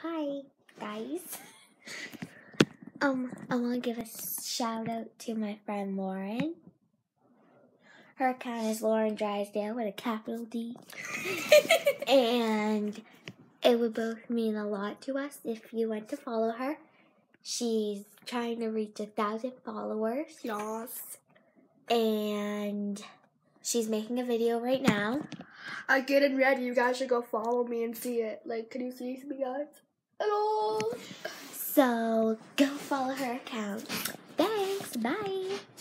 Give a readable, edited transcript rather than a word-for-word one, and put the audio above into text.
hi guys. I want to give a shout out to my friend Lauren. Her account is Lauren Drysdal with a capital D. And it would both mean a lot to us if you went to follow her. She's trying to reach 1,000 followers. Yes. And she's making a video right now. I get it ready. You guys should go follow me and see it. Like, can you see me, guys? Hello. So go follow her account. Thanks. Bye.